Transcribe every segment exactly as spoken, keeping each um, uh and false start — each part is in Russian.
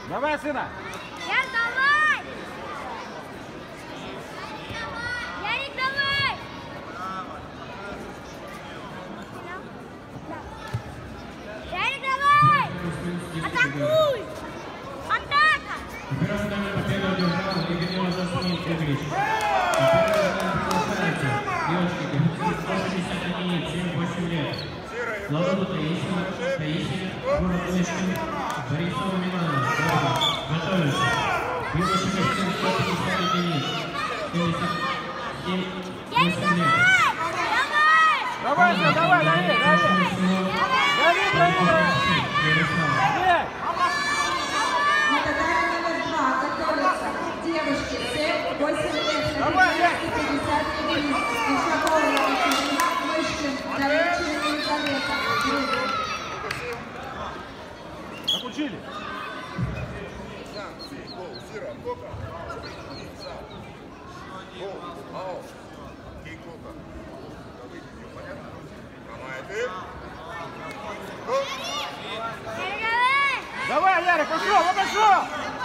Давай, сына! Яр, давай! Ярик, давай! Ярик, давай! Атакуй! Атака! Первая победа одержала Евгения Жасмин Игоревич. Первая приглашается девочки, сто шестьдесят один, семь-восемь лет. Лавру Таисия, Таисия, город Мышкин, Борисова Милана. Готовится. Юноши Костюм сто пятьдесят единиц. семьдесят восемь лет. Давай, давай, давай, дави, дави! Дави, дави, дави! На татами номер два готовятся девушки семь-восемь лет. Давай, сто пятьдесят единиц. Ишакова, Мышкин, Заречина, Елизавета. Закончили? Давай, Ярик, пошел, вот пошел!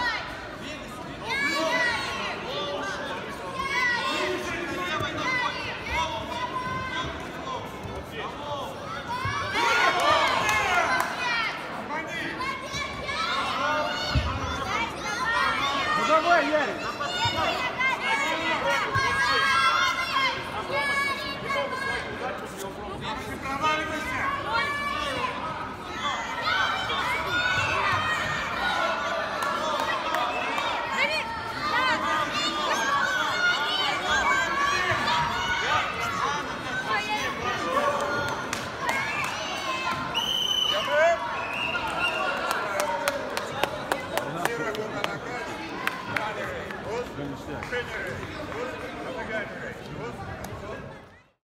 Ну давай, Ярик! Тренеры.